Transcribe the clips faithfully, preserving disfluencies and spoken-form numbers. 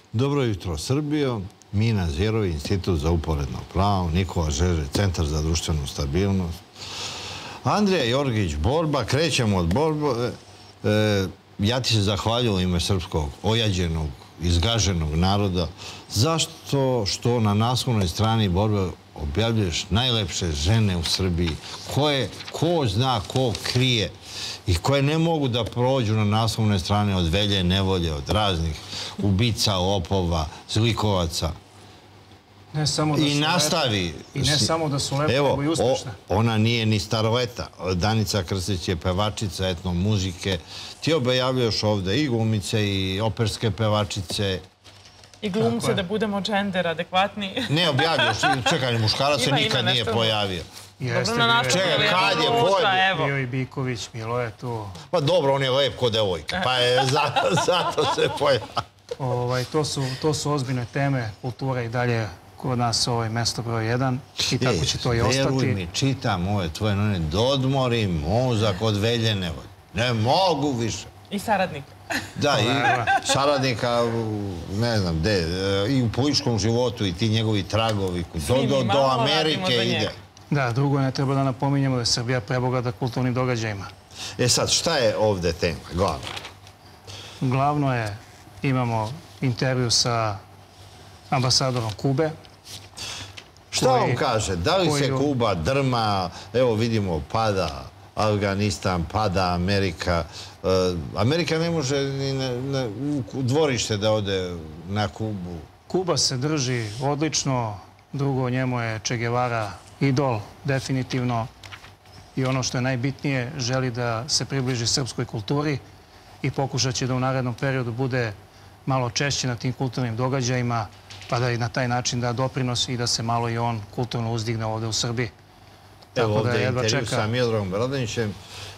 Dobro jutro, Srbijo. Mina Zjerovi, Institut za uporedno pravo. Nikola Žeželj, Centar za društvenu stabilnost. Andrija Jorgić, Borba. Krećemo od borbe. E, ja ti se zahvaljujem u ime srpskog ojađenog, izgaženog naroda. Zašto što na naslovnoj strani Borbe objavljuješ najlepše žene u Srbiji, koje ko zna, ko krije i koje ne mogu da prođu na naslovne strane od Velje Nevolje, od raznih ubica, lopova, zlikovaca. I nastavi. I ne samo da su lepe, nego i uspešne. Ona nije ni starleta. Danica Krstić je pevačica etnomuzike. Ti objavljaš ovde i glumice i operske pevačice. I glumce, da budemo džender adekvatni. Ne objavljaš. Čekaj, muškarac se nikad nije pojavio. Čekaj, kad je, ko je? Bio i Biković, Milo je tu. Pa dobro, on je lep ko devojka. Pa je zato se pojavio. To su ozbiljne teme. Kultura i dalje kod nas mesto broj jedan. I tako će to i ostati. Veruj mi, čitam ove tvoje novine, dodmori mozak od Velje Nevolje. Ne mogu više. I saradnika. Da, i saradnika, ne znam gde, i u političkom životu i ti njegovi tragovi, do Amerike ide. Da, drugo ne treba da napominjemo da je Srbija prebogata kulturnim događajima. E sad, šta je ovde tema, glavno? Glavno je, imamo intervju sa ambasadorom Kube. Šta on kaže? Da li se Kuba drma, evo vidimo, pada Afganistan, pada Amerika. Amerika ne može ni u dvorište da ode na Kubu. Kuba se drži odlično, drugo njemu je Che Guevara idol, definitivno. I ono što je najbitnije, želi da se približi srpskoj kulturi i pokušat će da u narednom periodu bude malo češće na tim kulturnim događajima, pa da i na taj način da doprinos i da se malo i on kulturno uzdigne ovde u Srbiji. Evo ovde je intervju sa Miodragom Radonjićem,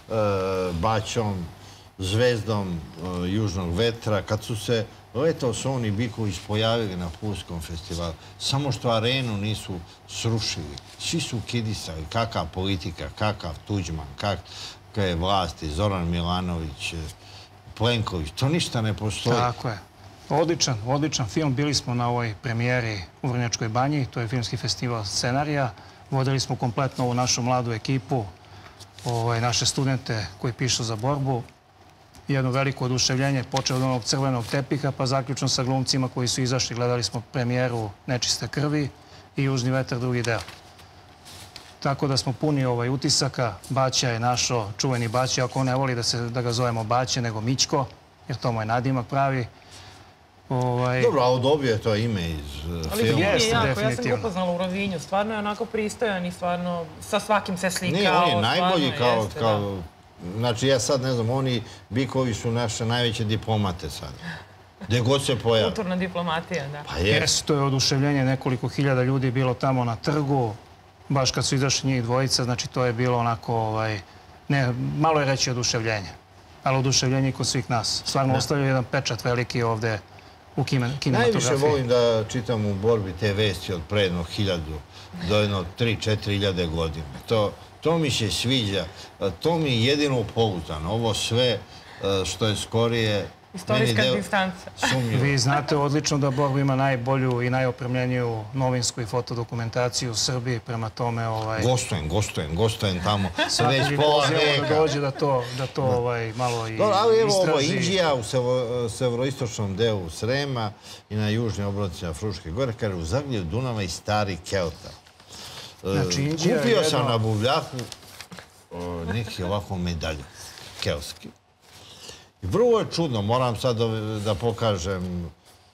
Baćom, zvezdom Južnog vetra. Kad su se Leto, Son i Biković pojavili na Pulskom festivalu, samo što arenu nisu srušili. Svi su kidisali kakav politika, kakav Tuđman, kakva je vlasti, Zoran Milanović, Plenković. To ništa ne postoji. Tako je. Odličan, odličan film. Bili smo na ovoj premijeri u Vrnjačkoj banji. To je filmski festival scenarija. Vodili smo kompletno ovu našu mladu ekipu, naše studente koji pišu za Borbu. Jedno veliko oduševljenje, počeo od onog crvenog tepiha, pa zaključno sa glumcima koji su izašli. Gledali smo premijeru Nečiste krvi i Južni vetar, drugi deo. Tako da smo puni utisaka. Baća je našo, čuveni Baća, ako ne voli da ga zovemo Baće, nego Mićko, jer to mu je nadimak pravi. Dobro, a dobio je to ime iz filma. Ali to nije jako, ja sam ga upoznala u Rovinju. Stvarno je onako pristojan i stvarno sa svakim se slikao. Nije, on je najbolji kao... Znači, ja sad ne znam, oni Bikovi su naše najveće diplomate sad. Gde god se pojavi. Kulturna diplomatija, da. Pa jes. To je oduševljenje, nekoliko hiljada ljudi bilo tamo na trgu, baš kad su izašli njih dvojica, znači to je bilo onako, ne, malo je reći oduševljenje, ali oduševljenje i kod svih nas. Stvarno ostavljaju jedan pečat veliki ovde u kinematografiji. Najviše volim da čitam u Borbi te vesti od pre jednog hiljadu do jednog tri, četiri hiljade godine. To mi se sviđa. To mi je jedino pouzdano. Ovo sve što je skorije... Istorijska distanca. Vi znate odlično da Borba ima najbolju i najopremljeniju novinsku i fotodokumentaciju u Srbiji. Prema tome... Gostujem, gostujem, gostujem tamo. Već pola veka. Da dođe da to malo i istraži. Ali evo ovo, Inđija u severoistočnom delu Srema i na južnoj obroncima Fruške gore, kaže u Zagljev Dunava i Stari Kelta. Kupio sam na buvljaku neki ovako medalju kelski. I vrlo je čudno, moram sad da pokažem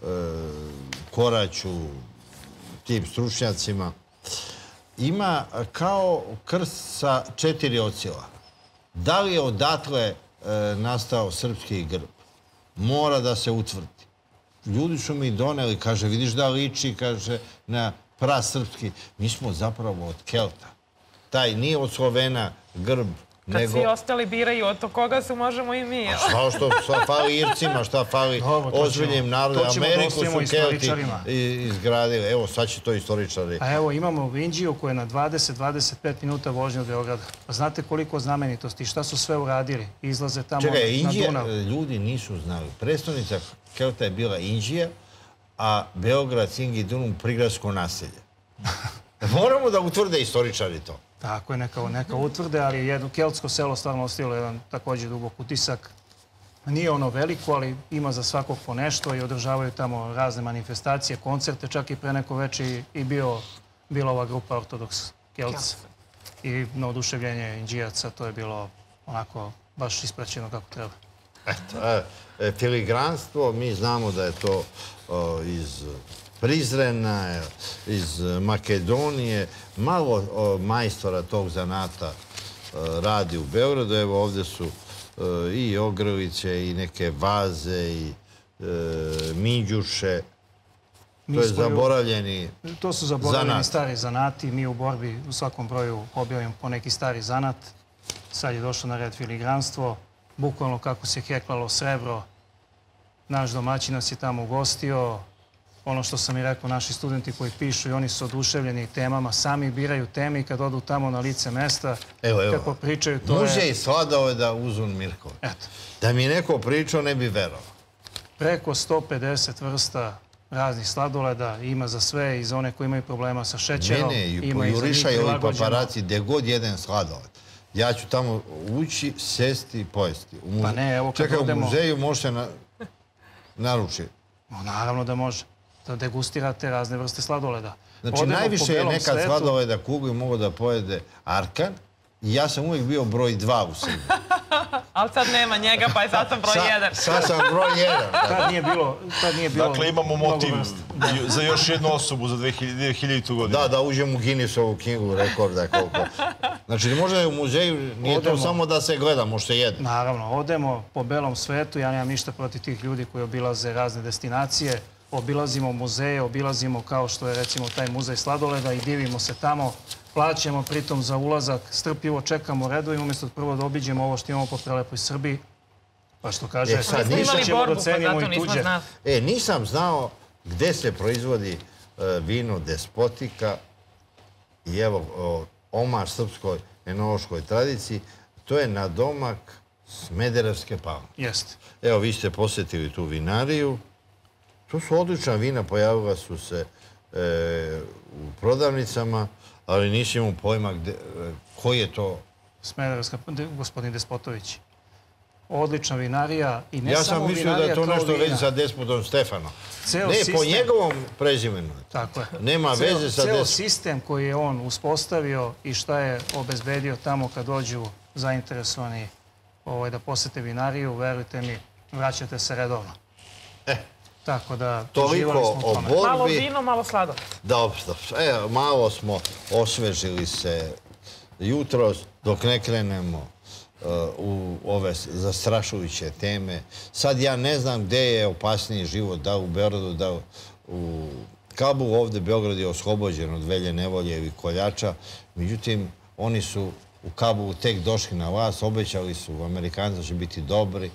Koraću, tim stručnjacima. Ima kao krst sa četiri ocila. Da li je odatle nastao srpski grb? Mora da se utvrdi. Ljudi su mi doneli, kaže, vidiš da liči, kaže, na prasrpski. Mi smo zapravo od Kelta. Taj nije od Slovena grb, nego... Kad svi ostali biraju od to koga su, možemo i mi. A šta što fali Ircima, šta fali ozbiljnim narodom. Ameriku su Kelti izgradili. Evo, sad će to istoričari. A evo, imamo Inđiju koja je na dvadeset do dvadeset pet minuta vožnje od Beograda. Znate koliko znamenitosti, šta su sve uradili? Izlaze tamo na Dunav. Čekaj, Inđija, ljudi nisu znali. Predstavnica Kelta je bila Inđija, a Beograd, Sing i Dunum prigradsko naselje. Moramo da utvrde istoričari to. Tako je, neka utvrde, ali jedno keltsko selo stvarno ostavilo jedan također dubok utisak. Nije ono veliko, ali ima za svakog po nešto i održavaju tamo razne manifestacije, koncerte, čak i pre neko veče i bila ova grupa Ortodoks Kelts. I na oduševljenje Indžijaca, to je bilo onako baš ispraćeno kako treba. Eto, filigranstvo, mi znamo da je to iz Prizrena, iz Makedonije. Malo majstora tog zanata radi u Beogradu. Evo ovdje su i ogrliće, i neke vaze, i minđuše. To je zaboravljeni zanat. To su zaboravljeni stari zanati. Mi u borbi u svakom broju objavimo po neki stari zanat. Sad je došlo na red filigranstvo. Bukvalno kako se heklalo srebro. Naš domaćin nas je tamo ugostio. Ono što sam i rekao, naši studenti koji pišu i oni su oduševljeni temama, sami biraju teme i kad odu tamo na lice mesta, kako pričaju, to je... Muzej sladoleda Uzun Mirkov. Da mi je neko pričao, ne bi verovao. Preko sto pedeset vrsta raznih sladoleda ima za sve i za one koji imaju problema sa šećerom. Mene i pojurišaju ovi paparaci gdje god jedan sladoled. Ja ću tamo ući, sesti i pojesti. Pa ne, evo kad odemo... Čekaj, u muzeju možete naručiti. Naravno da može. Da degustirate razne vrste sladoleda. Znači, najviše je nekad sladoleda kugu i mogu da pojede Arkan i ja sam uvijek bio broj dva u Srbiji. Ali sad nema njega, pa je sad sam broj jedan. Sad sam broj jedan. Tad nije bilo... Dakle, imamo motiv za još jednu osobu za dve hiljaditu godinu. Da, da uđem u Guinnessovu knjigu rekorda koliko. Znači, možda u muzeju nije to samo da se gleda, može se jede. Naravno, odemo po belom svetu, ja nemam ništa protiv tih ljudi koji obilaze razne destinacije. Obilazimo muzeje, obilazimo kao što je recimo taj muzej sladoleda i divimo se tamo. Plaćamo pritom za ulazak, strpljivo čekamo redovima, umjesto prvo da obiđemo ovo što imamo po prelepoj Srbiji. Pa što kaže, više ćemo da cenimo i tuđe. E, nisam znao gde se proizvodi vino Despotika i evo, omaž srpskoj enološkoj tradiciji, to je nadomak Smederevske Palme. Jeste. Evo, vi ste posjetili tu vinariju. To su odlična vina, pojavila su se u prodavnicama, ali nisi imao pojma koji je to... Smederevska, gospodin Despotović. Odlična vinarija i ne samo vinarija... Ja sam mislio da je to nešto vezi sa Despotom Stefanom. Ne, po njegovom prezimenu. Tako je. Nema veze sa Despotom. Ceo sistem koji je on uspostavio i šta je obezbedio tamo kad dođu zainteresovani da posete vinariju, verujte mi, vraćate se redovno. Eh. Tako da, toliko o borbi. Malo vino, malo sladoled. Dobro, dobro. Evo, malo smo osvežili se jutros dok ne krenemo u ove zastrašujuće teme. Sad ja ne znam gde je opasniji život, da u Beogradu, da u Kabulu. Ovde Beograd je oslobođen od Velje Nevolje i koljača. Međutim, oni su u Kabulu tek došli na vlast, obećali su Amerikanci da će biti dobri,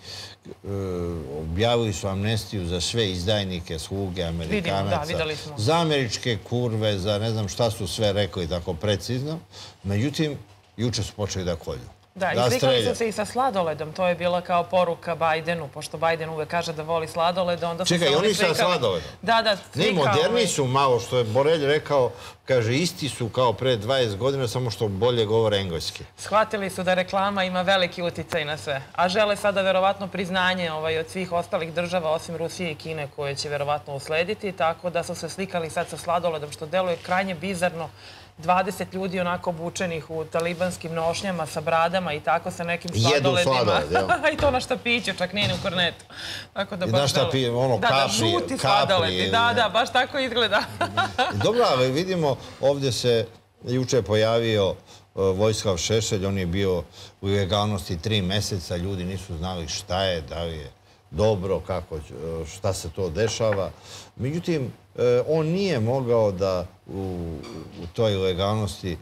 objavili su amnestiju za sve izdajnike, sluge Amerikanaca, za američke kurve, za ne znam šta su sve rekli tako precizno. Međutim, juče su počeli da kolju. Da, i slikali su se i sa sladoledom. To je bila kao poruka Bajdenu, pošto Bajden uvek kaže da voli sladoled, onda su se oni slikali. Čekaj, oni sa sladoledom? Da, da, slikali. Ne, moderni su malo, što je Borelj rekao, kaže, isti su kao pre dvadeset godina, samo što bolje govore engleski. Shvatili su da reklama ima veliki uticaj na sve. A žele sada verovatno priznanje od svih ostalih država, osim Rusije i Kine, koje će verovatno uslediti, tako da su se slikali sad sa sladoledom, što deluje krajnje bizarno. dvadeset ljudi onako obučenih u talibanskim nošnjama sa bradama i tako sa nekim sladoledima. Jedu sladoled, I to na štapiću, čak nije ni u kornetu. I na štapiću, ono, kapri. Da, da, žuti sladoledi, da, da, baš tako izgleda. Dobro, ali vidimo, ovdje se juče pojavio Vojislav Šešelj, on je bio u ilegalnosti tri meseca, ljudi nisu znali šta je, da li je dobro, kako, šta se to dešava. Međutim, on nije mogao da u toj ilegalnosti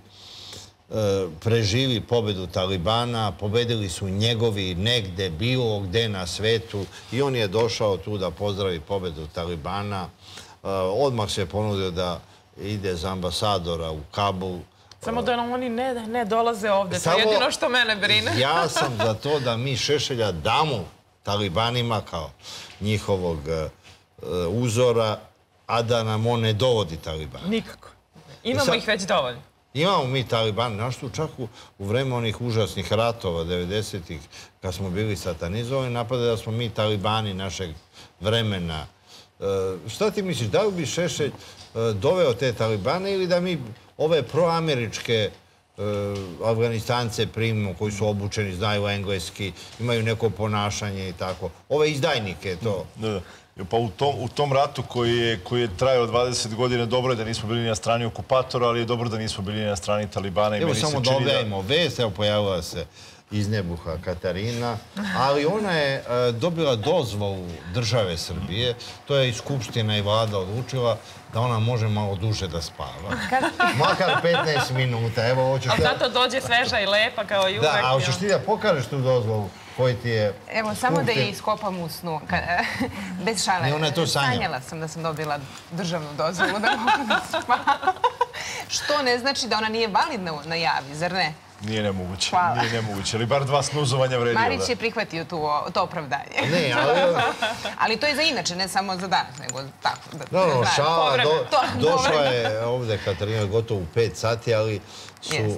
preživi pobedu Talibana, pobedili su njegovi negde, bilo gde na svetu i on je došao tu da pozdravi pobedu Talibana. Odmah se ponudio da ide za ambasadora u Kabul. Samo da oni ne dolaze ovde, to je jedino što mene brine. Ja sam za to da mi Šešelja damo Talibanima kao njihovog uzora a da nam on ne dovodi Taliban. Nikako. Imamo ih već dovoljno. Imamo mi Taliban, našto čak u vreme onih užasnih ratova devedesetih, kad smo bili satanizovani, napade da smo mi Talibani našeg vremena. Šta ti misliš, da li bi Šešelj doveo te Talibane ili da mi ove proameričke Afganistance primimo, koji su obučeni, znaju engleski, imaju neko ponašanje i tako. Ove izdajnike to. Pa u tom ratu koji je trajao dvadeset godina, dobro je da nismo bili na strani okupatora, ali je dobro da nismo bili na strani Talibana. Evo samo da objavimo vest, evo pojavila se iz nebuha Katarina, ali ona je dobila dozvolu države Srbije, to je i Skupština i vlada odlučila da ona može malo duže da spava. Makar petnaest minuta. Ali zato dođe sveža i lepa kao i uvek. Da, ali ćeš ti da pokažeš tu dozvolu koji ti je... Evo, samo da je iskopam u snu. Bez šale. Ne, ona je to sanjala. Sanjala sam da sam dobila državnu dozvolu da mogu da spavam. Što ne znači da ona nije validna na javi, zar ne? Nije nemoguće, nije nemoguće, ali bar dva snuzovanja vredio. Marić je prihvatio to opravdanje. Ne, ali... Ali to je za inače, ne samo za danas, nego tako. No, šala, došla je ovde Katarina gotovo u pet sati, ali su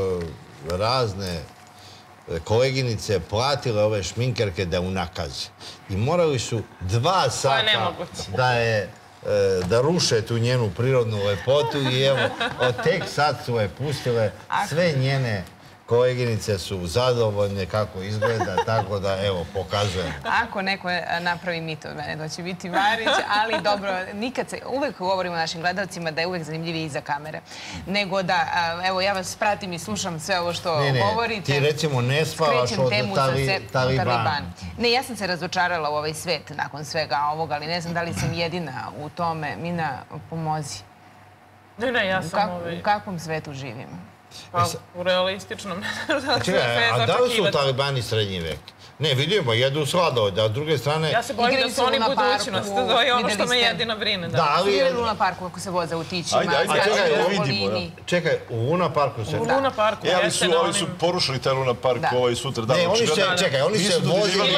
razne koleginice platile ove šminkerke da unakaze. I morali su dva sata da je da ruše tu njenu prirodnu lepotu i evo, tek sad su je pustile, sve njene koleginice su zadovoljne kako izgleda, tako da, evo, pokazujem. Ako neko napravi mit od mene, da će biti Marić, ali dobro, nikad se, uvek govorimo našim gledalcima da je uvek zanimljiviji iza kamere. Nego da, evo, ja vas pratim i slušam sve ovo što govorite. Ti recimo ne spavaš od Talibana. Ne, ja sam se razočarala u ovaj svet nakon svega ovoga, ali ne znam da li sam jedina u tome. Mina, pomozi. Ne, ne, ja sam U kakvom svetu živimo? Pa, u realističnom. Čekaj, a da li su Talibani srednji vek? Ne, vidimo, jedu sladoled, da s druge strane... Ja se bojim da su oni budućnost, to je ono što me jedina brine. Da, ali... Svi u Luna Parku ako se voze u tićima. Ajde, ajde, da vidimo. Čekaj, u Luna Parku se... U Luna Parku, jeste na onim... Ali su porušili taj Luna Park ovaj sutra. Ne, oni se, čekaj, oni se vozili...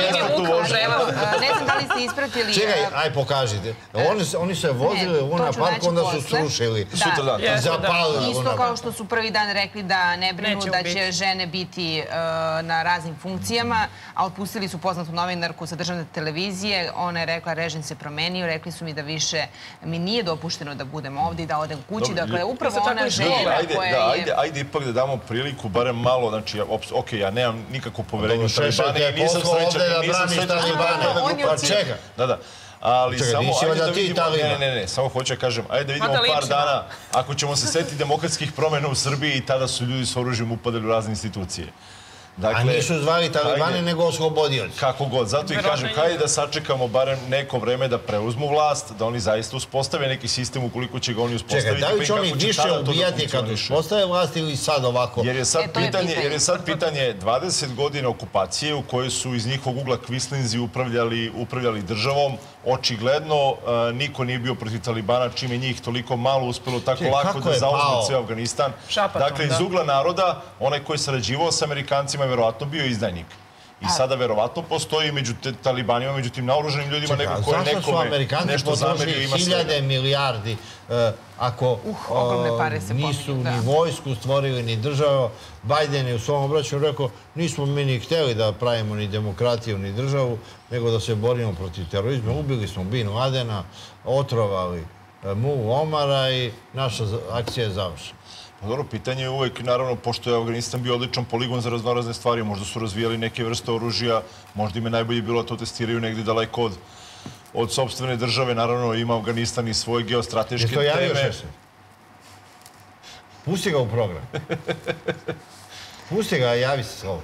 Ne znam da li ste ispratili... Čekaj, aj pokažite. Oni se vozili u Luna Parku, onda su srušili. Sutra, da. Zapalili. Isto kao što su prvi dan rekli da ne brinu da će žene biti na raznim funkcijama, a otpustili su poznatu novinarku sa državne televizije. Ona je rekla, režim se promenio, rekli su mi da više mi nije dopušteno da budem ovdje i da odem kući. Dakle, upravo ona žena koja je... Ajde ipak da damo priliku, barem malo, znači, ok, ja nemam nikakvo poverenje u Talibane i nisam srećan, nisam srećan Pa čeka. Da, da. Ali samo, ajde da vidimo, ne, ne, ne, samo hoću da kažem, ajde da vidimo par dana, ako ćemo se setiti demokratskih promjena u Srbiji i tada su ljudi s oružjem upadali u razne institucije. A nisu zvali Talibani, nego oslobodioci. Kako god. Zato i kažem, hajde da sačekamo barem neko vreme da preuzmu vlast, da oni zaista uspostave neki sistem ukoliko će ga oni uspostaviti. Čekaj, da li će oni više ubijati kad uspostave vlast ili sad ovako? Jer je sad pitanje dvadeset godina okupacije u kojoj su iz njihovog ugla kvislinzi upravljali državom. Očigledno, niko nije bio protiv Talibana, čime njih toliko malo uspelo tako lako da zauzme ceo Afganistan. Dakle, iz ugla naroda, onaj koji je sarađivao s Amerikancima je verovatno bio izdajnik. I sada verovatno postoji među Talibanima, među tim naoruženim ljudima neko ko je nekome nešto zamerio i ima sve. Hiljade milijardi ako nisu ni vojsku stvorili, ni državu. Biden je u svom obraćanju rekao, nismo mi ni htjeli da pravimo ni demokratiju, ni državu, nego da se borimo protiv terorizma. Ubili smo Bin Ladena, otrovali Mu Omara i naša akcija je završena. Dobro, pitanje je uvek, naravno, pošto je Afganistan bio odličan poligon za raznorazne stvari, možda su razvijali neke vrste oružja, možda im je najbolje bilo da to testiraju negdje daleko od sopstvene države. Naravno, ima Afganistan i svoje geostrateške teme. Je to javio Šešelj? Pusti ga u program. Pusti ga, javi se slovo.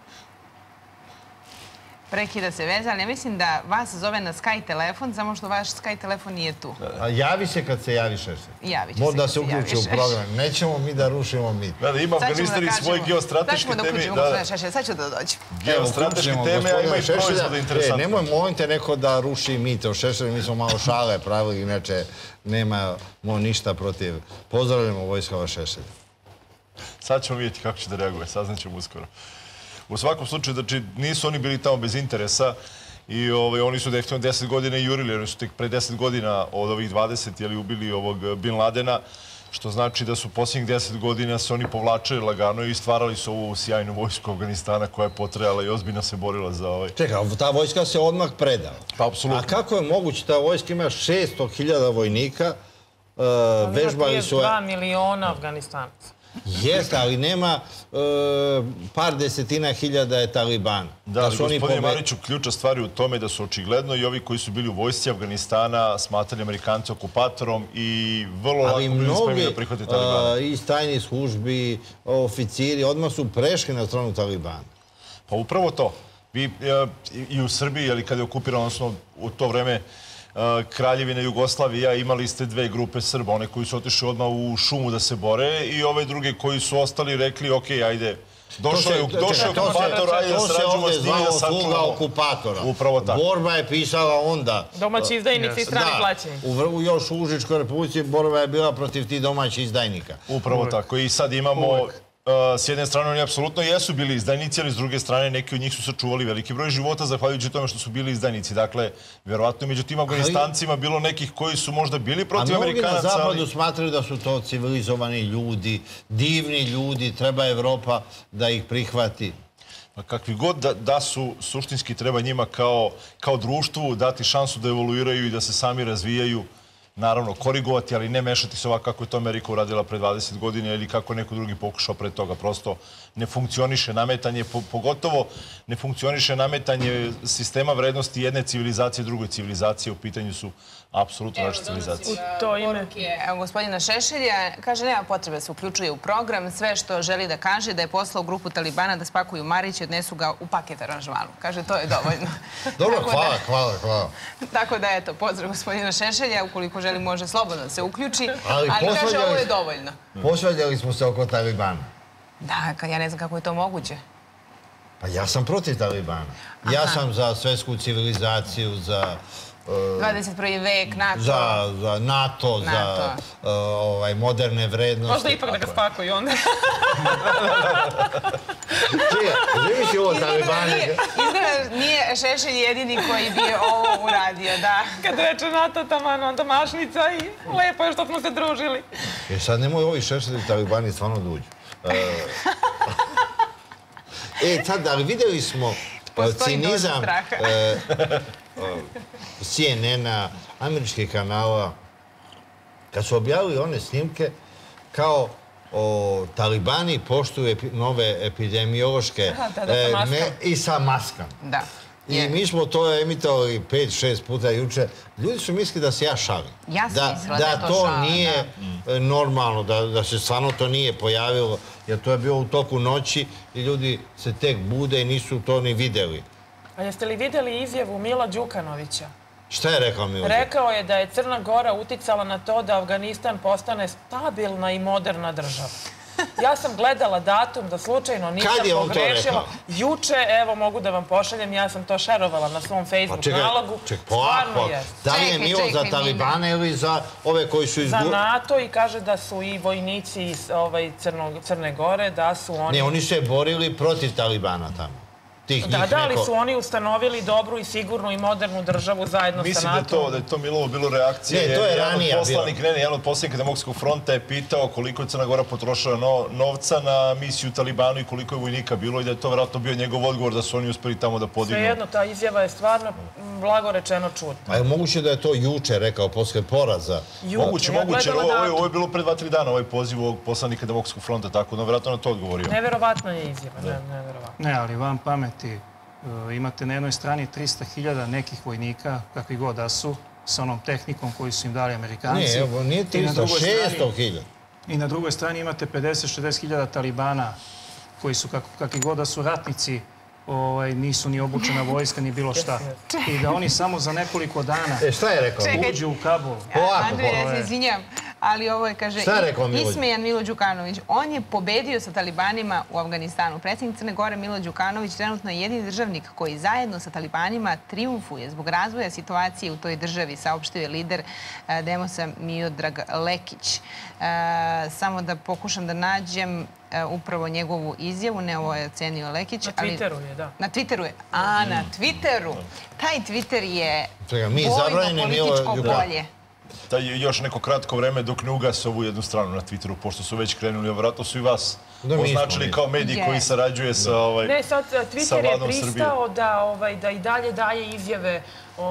Prekida se veza, ali ja mislim da vas zove na Sky telefon, samo što vaš Sky telefon nije tu. A javi se kad se javi Šešelj. Javit će se kad se javi Šešelj. Da se uključi u program. Nećemo mi da rušimo mit. Da, da ima Afganistan i svoje geostrateške teme. Sad ćemo da uključimo gospodine Šešelj, sad ću da dođem. Geostrateške teme, a ima i proizvode interesantne. Nemoj, molim te neko da ruši mit o Šešelju, mi smo malo šale pravili, inače nemamo ništa protiv. Pozdravljamo Vojislava Šešelja. Sad ćemo vidjeti kako će da reaguje, saznaćemo uskoro. U svakom slučaju, znači, nisu oni bili tamo bez interesa I oni su definitivno deset godina jurili, oni su tek pre deset godina od ovih dvadeset ubili ovog Bin Ladena, što znači da su posljednjih deset godina se oni povlačili lagano i stvarali su ovu sjajnu vojsku Afganistana koja je potrajala i ozbiljno se borila za ovaj... Čekaj, ta vojska se odmah predala. Pa, apsolutno. A kako je moguće, ta vojska ima šesto hiljada vojnika, vežbali su... dva miliona Afganistanaca. Jeste, ali nema par desetina hiljada je Talibana. Da, ali gospodine Mariću, ključa stvari u tome da su očigledno i ovi koji su bili u vojsci Afganistana smatrali Amerikanca okupatorom i vrlo lako bili spremni da prihvate Talibana. Ali mnogi iz tajnih službi, oficiri, odmah su prešli na stranu Talibana. Pa upravo to. Vi i u Srbiji, ali kada je okupirano, odnosno u to vreme Kraljevina Jugoslavija, imali ste dve grupe Srba, one koji su otišli odmah u šumu da se bore i ove druge koji su ostali rekli, ok, ajde, došao je okupator, ajde da srađujemo s njim da sačuvamo. Okupatora. Upravo tako. Borba je pisala onda. Domaći izdajnici i strani plaćeni. U još u Užičkoj republici borba je bila protiv tih domaćih izdajnika. Upravo tako. I sad imamo... S jedne strane, oni apsolutno jesu bili izdajnici, ali s druge strane, neki od njih su sačuvali veliki broj života zahvaljujući tome što su bili izdajnici. Dakle, vjerovatno među tim Afganistancima bilo nekih koji su možda bili protiv Amerikanaca. A mnogi na zapadu smatraju da su to civilizovani ljudi, divni ljudi, treba Evropa da ih prihvati. Kakvi god da su, suštinski treba njima kao društvu dati šansu da evoluiraju i da se sami razvijaju. Naravno, korigovati, ali ne mešati se ovako kako je to Amerika uradila pre dvadeset godina ili kako neko drugi pokušao pre toga. Prosto ne funkcioniše nametanje, pogotovo ne funkcioniše nametanje sistema vrednosti jedne civilizacije drugoj civilizacije. U pitanju su apsolutno naše civilizacije. U to ime. Evo, gospodina Šešelja kaže nema potrebe da se uključuje u program. Sve što želi da kaže da je poslao grupu Talibana da spakuju Marić i odnesu ga u paket aranžmanu. Kaže, to je dovoljno. Dobro, hvala, hvala, hvala. Tako da, eto, pozdrav gospodina Šešelja. Ukoliko želi, može slobodno da se uključi. Ali kaže, ovo je dovoljno. Posvađali smo se oko Talibana. Da, ja ne znam kako je to moguće. Pa ja sam protiv Talibana. Ja sam za svetsku civilizaciju, za... dvadeset prvi vek, NATO. Za NATO, za moderne vrednosti. Možda ipak da ga spakuju onda. Čija, živi si ovo Talibani? Izgleda nije Šešelj jedini koji bi ovo uradio, da. Kad reče NATO taman, onda mašnica i lepo je što smo se družili. E sad nemoj ovi Šešelji Talibani stvarno da uđu. E, sad, ali videli smo cinizam C N N-a, američkih kanala, kad su objavili one snimke kao Talibani poštuju nove epidemiološke i sa maskama. Da. I mi smo to emitovali pet, šest puta juče. Ljudi su mislili da se ja šalim. Ja sam mislila da je to šal. Da to nije normalno, da se stvarno to nije pojavilo, jer to je bilo u toku noći i ljudi se tek bude i nisu to ni videli. A jeste li vidjeli izjavu Mila Đukanovića? Šta je rekao Milo? Rekao je da je Crna Gora uticala na to da Afganistan postane stabilna i moderna država. Ja sam gledala datum da slučajno nisam pogrešila. Juče, evo, mogu da vam pošaljem, ja sam to šerovala na svom Facebook nalogu. Ček, polako. Da li je Milo za Talibane ili za ove koji su izgubili? Za NATO i kaže da su i vojnici iz Crne Gore, da su oni... Ne, oni se borili protiv Talibana tamo. Da, da, ali su oni ustanovili dobru i sigurnu i modernu državu zajedno sa NATO. Mislim da je to Milovo bilo reakcija. Ne, to je ranija bilo. Jedan od poslanika Demokratskog fronta je pitao koliko je Crna Gora potrošila novca na misiju Talibanu i koliko je vojnika bilo i da je to vjerojatno bio njegov odgovor da su oni uspeli tamo da podignu. Svejedno, ta izjava je stvarno blago rečeno čutna. A je moguće da je to juče rekao, posle poraza? Moguće, moguće. Ovo je bilo pre dva, tri dana, ovaj poziv ovog poslanika Demokratskog fronta, tako da vjerojatno na to odgovorio. Neverovatna je izjava, neverovatna. Ne, ali vam pameti. Imate na jednoj strani trista hiljada nekih vojnika, kakvi god da su, sa onom tehnikom koju su im dali Amerikanci. Ne, evo, nije trista, šesto hiljada. I na drugoj strani imate pedeset do šezdeset hiljada Talibana, koji su, kakvi god da su ratnici, nisu ni obučena vojska, ni bilo šta. I da oni samo za nekoliko dana uđu u Kabul. Andrej, ja se izvinjam. Ali ovo je, kaže, Šta je rekao Milo? ismejan Milo Đukanović. On je pobedio sa talibanima u Afganistanu. Predsjednik Crne Gore Milo Đukanović trenutno je jedini državnik koji zajedno sa talibanima triumfuje zbog razvoja situacije u toj državi, saopštio je lider Demosa Miodrag Lekić. Samo da pokušam da nađem upravo njegovu izjavu, ne ovo je ocenio Lekić. Na Twitteru je, da. Na Twitteru je. A, na Twitteru. Taj Twitter je vojno političko polje. Da je još neko kratko vreme dok ne ugase ovu jednu stranu na Twitteru, pošto su već krenuli, a vjerojatno su i vas označili kao medij koji sarađuje sa Vladom Srbije. Ne, sad Twitter je pristao da i dalje daje izjave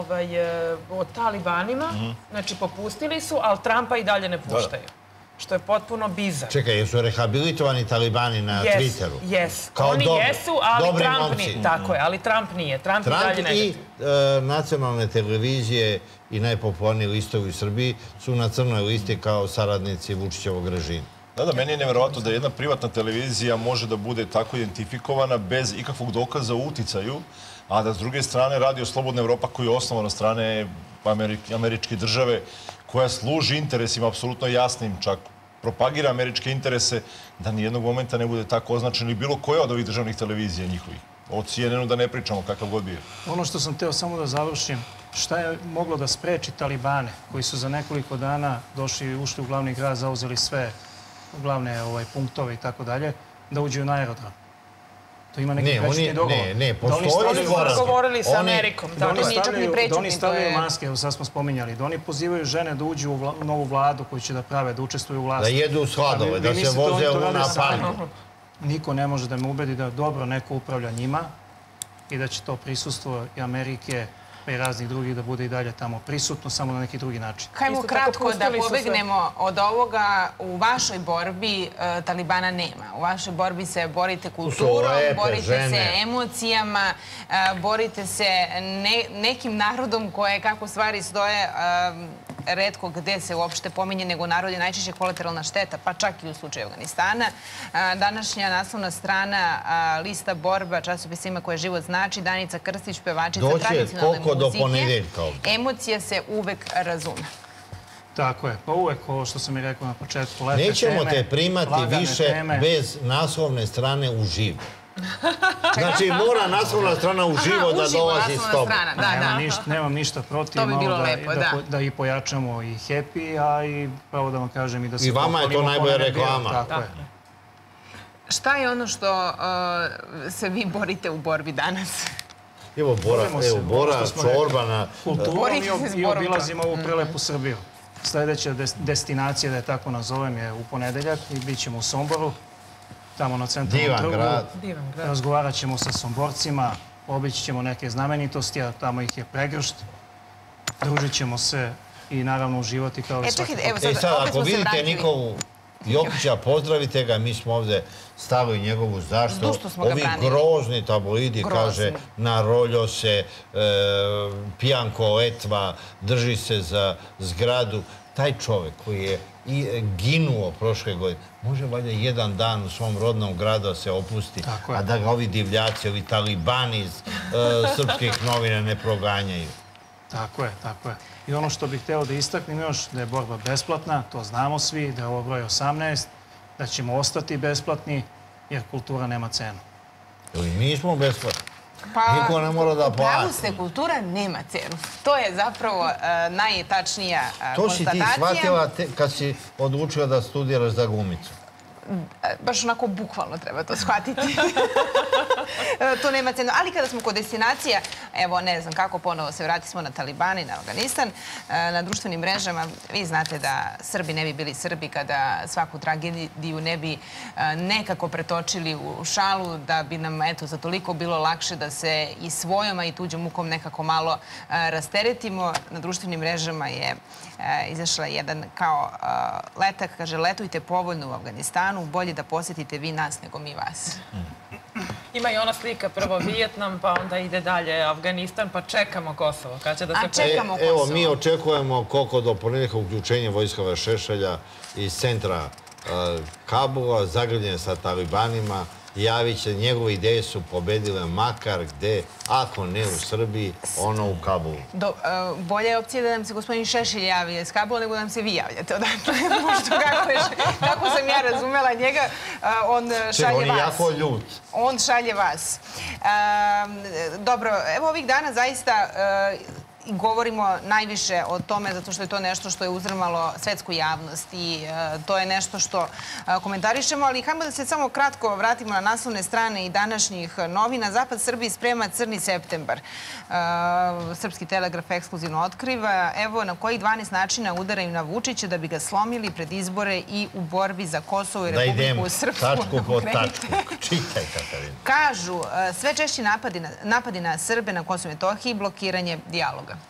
o talibanima, znači popustili su, ali Trumpa i dalje ne puštaju. Što je potpuno bizar. Čekaj, jesu rehabilitovani talibani na Twitteru? Jesu. Oni jesu, ali Trump nije. Tako je, ali Trump nije. Trump i dalje negativ. Trump i nacionalne televizije i najpopularniji listovi u Srbiji su na crnoj listi kao saradnici Vučićevog režima. Da, da, meni je nevjerovatno da jedna privatna televizija može da bude tako identifikovana bez ikakvog dokaza u uticaju, a da s druge strane Radio Slobodna Evropa koja je osnovana od strane američke države, koja služi interesima apsolutno jasnim, čak propagira američke interese, da nijednog momenta ne bude tako označen ili bilo koja od ovih državnih televizija njihovih. O C N N-u da ne pričamo kakav god bio. Ono što sam teo samo da završim, šta je moglo da spreči talibane koji su za nekoliko dana došli i ušli u glavni grad, zauzeli sve glavne punktove i tako dalje, da uđu na aerodrom? To ima neki prečni dogovor. Ne, ne, postoji Oni su govorili sa Amerikom. Da oni stavljaju maske, evo sad smo spominjali, da oni pozivaju žene da uđu u novu vladu koju će da prave, da učestvuju u vlasti. Da jedu sladove, da se voze na panju. Niko ne može da me ubedi da dobro neko upravlja njima i da će to prisustvo i Amerike i raznih drugih da bude i dalje tamo prisutno, samo na neki drugi način. Hajmo kratko da pobegnemo od ovoga. U vašoj borbi talibana nema. U vašoj borbi se borite kulturom, borite se emocijama, borite se nekim narodom koje, kako stvari stoje, retko gde se uopšte pominje, nego narod je najčešće kolateralna šteta, pa čak i u slučaju Afganistana. Današnja naslovna strana lista borba časopisima koje život znači, Danica Krstić, pevačica tradicionalne muzike. Emocija se uvek razume. Tako je, pa uvek ovo što sam i rekao na početku, lepe teme, nećemo te primati više bez naslovne strane uživo. Znači, mora naslovna strana uživo da dolazi s tobom. Nemam ništa protiv, malo da i pojačamo i Happy, a i pravo da vam kažem i da se... I vama je to najbolja reklama. Tako je. Šta je ono što se vi borite u borbi danas? Evo, Bora, Čorbana... Kulturom i obilazimo ovu prelepu Srbiju. Sljedeća destinacija, da je tako nazovem, je u ponedeljak i bit ćemo u Somboru, tamo na centralnom trgu. Divan grad. Razgovarat ćemo sa Somborcima, obići ćemo neke znamenitosti, a tamo ih je pregršt. Družit ćemo se i naravno uživati kao i svaki put. E sad, ako vidite Nikolu Jokića, pozdravite ga, mi smo ovdje stavili njegovu zaštitu. Ovi grozni tabloidi, kaže, naroljo se, pijanko etva, drži se za zgradu. Taj čovjek koji je ginuo prošle godine, može valjda jedan dan u svom rodnom gradu da se opusti, a da ga ovi divljaci, ovi talibani iz srpskih novina ne proganjaju. Tako je, tako je. I ono što bih hteo da istaknem još, da je borba besplatna, to znamo svi, da je ovo broj osamnaest, da ćemo ostati besplatni, jer kultura nema cenu. Ili nismo besplatni. Niko ne mora da plati. Pravo ste, kultura nema cenu. To je zapravo najtačnija konstatacija. To si ti shvatila kad si odlučila da studiraš za glumicu. Baš onako bukvalno treba to shvatiti. To nema cenu. Ali kada smo kod destinacija, evo ne znam kako ponovo se vratismo na Talibani, na Afganistan, na društvenim mrežama, vi znate da Srbi ne bi bili Srbi kada svaku tragediju ne bi nekako pretočili u šalu, da bi nam eto za toliko bilo lakše da se i svojom, a i tuđom mukom nekako malo rasteretimo. Na društvenim mrežama je izašla jedan kao letak, kaže letujte povoljno u Afganistanu, bolje da posjetite vi nas nego mi vas. Ima i ona slika, prvo Vijetnam, pa onda ide dalje Afganistan, pa čekamo Kosovo. Kad će da se... A čekamo Kosovo. Evo, mi očekujemo koliko do ponedjeljka uključenje Vojislava Šešelja iz centra Kabula, zagrljen sa talibanima javit će, njegove ideje su pobedile makar gde, ako ne u Srbiji, ono u Kabulu. Bolja je opcija da nam se gospodin Šešelj javi iz Kabula nego da nam se vi javljate odatle. Kako sam ja razumela njega, on šalje vas. Čekaj, on je jako ljut. On šalje vas. Dobro, evo ovih dana zaista govorimo najviše o tome zato što je to nešto što je uzrmalo svetsku javnost i to je nešto što komentarišemo, ali hajmo da se samo kratko vratimo na naslovne strane i današnjih novina. Zapad Srbiji sprema Crni septembar. Srpski telegraf ekskluzivno otkriva. Evo na kojih dvanaest načina udaraju na Vučića da bi ga slomili pred izbore i u borbi za Kosovo i Republiku Srpsku. Da idemo tačku po tačku. Čitaj, Katarina. Kažu, sve češći napadi na Srbe na Kosovo i Metohiji i blokiranje dijaloga.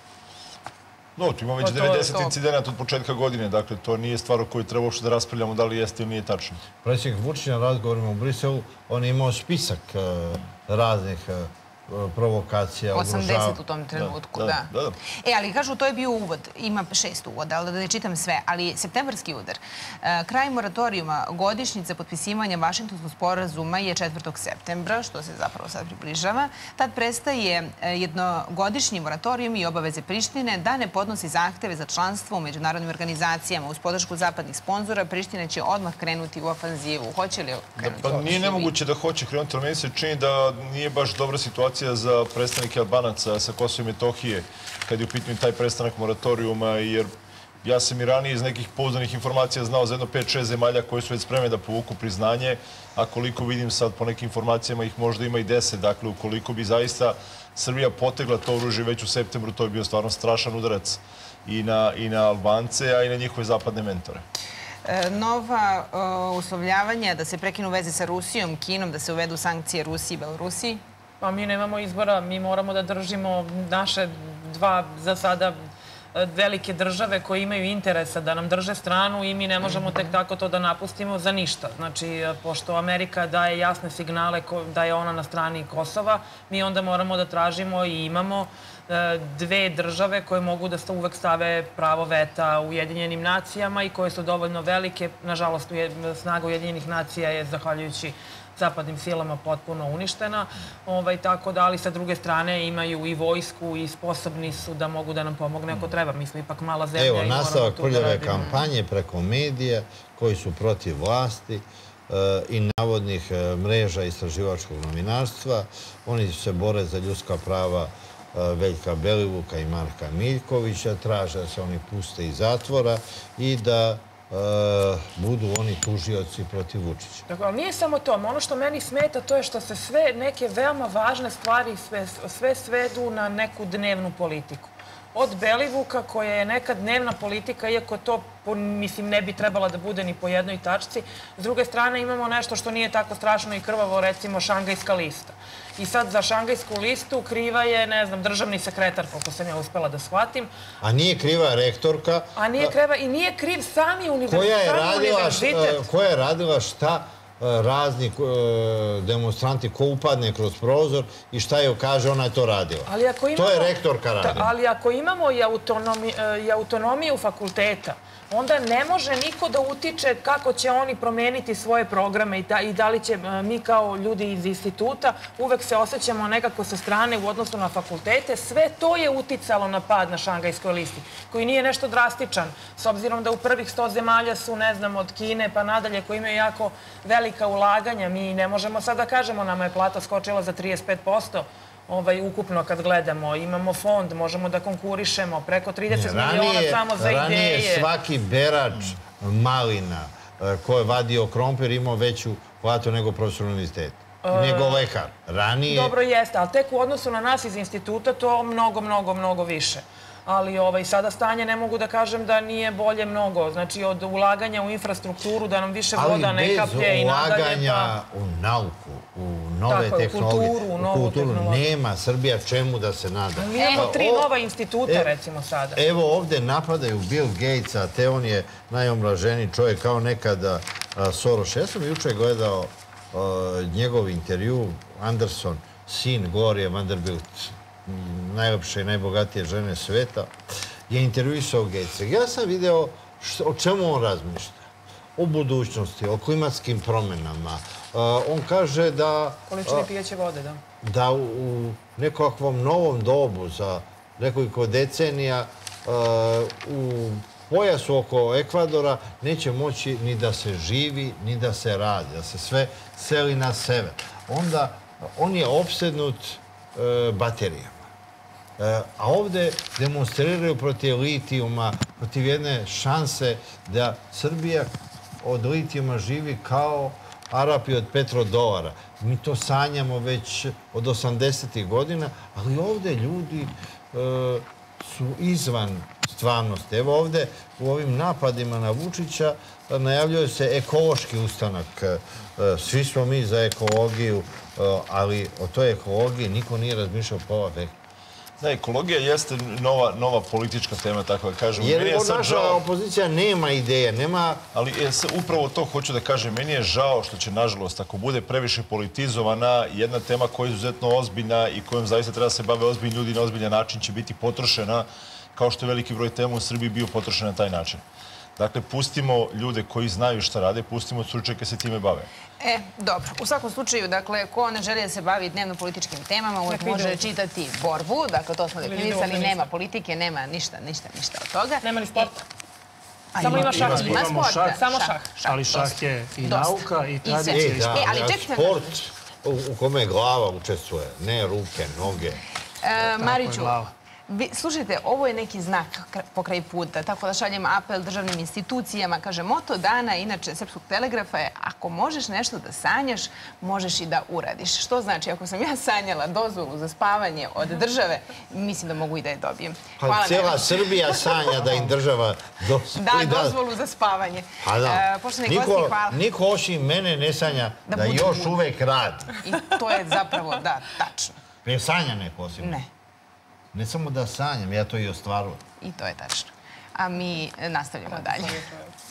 No, tu imamo već devedeset incidenata od početka godine, dakle, to nije stvar o kojoj treba uopšte da raspravljamo da li jeste ili nije tačno. Predsjednik Vučić na razgovorima u Briselu, on je imao spisak raznih provokacija, osamdeset u tom trenutku, da. E, ali kažu, to je bio uvod. Ima šest uvoda, ali da ne čitam sve. Ali septembarski udar. Kraj moratorijuma, godišnjica potpisivanja Vašingtonskog sporazuma je četvrtog septembra, što se zapravo sad približava. Tad prestaje jednogodišnji moratorijum i obaveze Prištine da ne podnosi zahteve za članstvo u međunarodnim organizacijama. Uz podršku zapadnih sponzora, Priština će odmah krenuti u ofanzivu. Hoće li krenuti u ofanzivu? Pa nije nemoguće da hoće krenuti, ali meni se čini da nije baš dobra situacija za predstavnike Albanaca sa Kosova i Metohije kad je u pitanju taj prestanak moratorijuma, jer ja sam i ranije iz nekih pouzdanih informacija znao za jedno pet šest zemalja koje su već spremne da povuku priznanje, a koliko vidim sad po nekim informacijama ih možda ima i deset. Dakle, ukoliko bi zaista Srbija potegla to oružje već u septembru, to bi bio stvarno strašan udarac i na Albance, a i na njihove zapadne mentore. Nova uslovljavanja da se prekinu veze sa Rusijom, Kinom, da se uvedu sankcije Rusiji i Belorusiji? Pa mi nemamo izbora, mi moramo da držimo naše dva za sada velike države koje imaju interesa da nam drže stranu i mi ne možemo tek tako to da napustimo za ništa. Znači, pošto Amerika daje jasne signale da je ona na strani Kosova, mi onda moramo da tražimo i imamo dve države koje mogu da uvek stave pravo veta u Ujedinjenim nacijama i koje su dovoljno velike. Nažalost, snaga Ujedinjenih nacija je, zahvaljujući zapadnim silama, potpuno uništena. Tako da, ali sa druge strane imaju i vojsku i sposobni su da mogu da nam pomogne ako treba. Mi smo ipak mala zemlja i moramo tu da radimo. Evo, nastavak prljave kampanje preko medija koji su protiv vlasti i navodnih mreža istraživačkog novinarstva. Oni se bore za ljudska prava Veljka Belivuka i Marka Miljkovića, traže da se oni puste iz zatvora i da budu oni tužioci protiv Vučića. Tako, ali nije samo to. Ono što meni smeta to je što se sve neke veoma važne stvari sve svedu na neku dnevnu politiku. Od Belivuka, koja je neka dnevna politika, iako to, mislim, ne bi trebala da bude ni po jednoj tačci. S druge strane, imamo nešto što nije tako strašno i krvavo, recimo Šangajska lista. I sad za Šangajsku listu kriva je, ne znam, državni sekretar, koliko sam ja uspela da shvatim. A nije kriva rektorka? A nije kriva i nije kriv sami univerzitet. Koja je radila šta razni demonstranti, ko upadne kroz prozor i šta je kaže, ona je to radila. To je rektorka radila. Ali ako imamo i autonomiju fakulteta, onda ne može niko da utiče kako će oni promeniti svoje programe i da li će mi kao ljudi iz instituta uvek se osjećamo nekako sa strane u odnosu na fakultete. Sve to je uticalo na pad na Šangajskoj listi, koji nije nešto drastičan, s obzirom da u prvih sto zemalja su, ne znam, od Kine pa nadalje, koji imaju jako velika ulaganja. Mi ne možemo sad da kažemo, nama je plata skočila za trideset pet posto. Ukupno kad gledamo, imamo fond, možemo da konkurišemo preko trideset miliona samo za ideje. Ranije svaki berač malina ko je vadio krompir imao veću platu nego profesor univerziteta, nego lekar. Ranije... Dobro jeste, ali tek u odnosu na nas iz instituta to mnogo, mnogo, mnogo više. Ali sada stanje ne mogu da kažem da nije bolje mnogo. Znači, od ulaganja u infrastrukturu, da nam više voda ne kaplje i nadalje. Ali bez ulaganja u nauku, u nove tehnologije, u kulturu, nema Srbija čemu da se nada. Mi imamo tri nova instituta, recimo sada. Evo ovde napadaju Bill Gatesa, te on je najomraženiji čovjek, kao nekada Soros. Ja sam juče gledao njegov intervju, Anderson, sin Gloria Vanderbilt, najlepše i najbogatije žene sveta, je intervjuisao Gatesa. Ja sam video o čemu on razmišlja. o budućnosti, o klimatskim promjenama. On kaže da... Količine pijeće vode, da. Da u nekakvom novom dobu za nekoliko decenija u pojasu oko Ekvadora neće moći ni da se živi, ni da se radi, da se sve seli na sever. Onda on je opsednut baterijama. A ovdje demonstriraju protiv litijuma, protiv jedne šanse da Srbija od litijuma živi kao Arapi od petrodolara. Mi to sanjamo već od osamdesetih godina, ali ovdje ljudi su izvan stvarnosti. Evo ovdje u ovim napadima na Vučića najavljuje se ekološki ustanak. Svi smo mi za ekologiju, ali o toj ekologiji niko nije razmišljao pola veka. Da, ekologija jeste nova, nova politička tema, tako da kažem. Jer naša opozicija nema ideje, nema... Ali upravo to hoću da kažem. Meni je žao što će, nažalost, ako bude previše politizovana, jedna tema koja je izuzetno ozbiljna i kojom zaista treba se bave ozbiljni ljudi na ozbiljan način će biti potrošena, kao što je veliki broj tema u Srbiji bio potrošen na taj način. Dakle, pustimo ljude koji znaju šta rade, pustimo stručnjake se time bave. E, dobro. U svakom slučaju, dakle, ko ne želi da se bavi dnevno-političkim temama, uvijek može čitati Borbu. Dakle, to smo definisali, nema politike, nema ništa, ništa, ništa od toga. Nema ni sporta. Samo ima šah. Ima sporta. Samo šah. Ali šah je i nauka i tradicija. Sport u kome glava učestvuje, ne ruke, noge. Mariću, slušajte, ovo je neki znak pokraj puta, tako da šaljem apel državnim institucijama. Kaže, moto dana, inače, Srpskog telegrafa je ako možeš nešto da sanjaš, možeš i da uradiš. Što znači, ako sam ja sanjala dozvolu za spavanje od države, mislim da mogu i da je dobijem. Pa cijela Srbija sanja da im država da dozvolu za spavanje. Pa da. Niko osim mene ne sanja da još uvek radi. I to je zapravo, da, tačno. Ne sanja neko osim? Ne. Ne samo da sanjam, ja to i ostvarujem. I to je tačno. A mi nastavljamo dalje.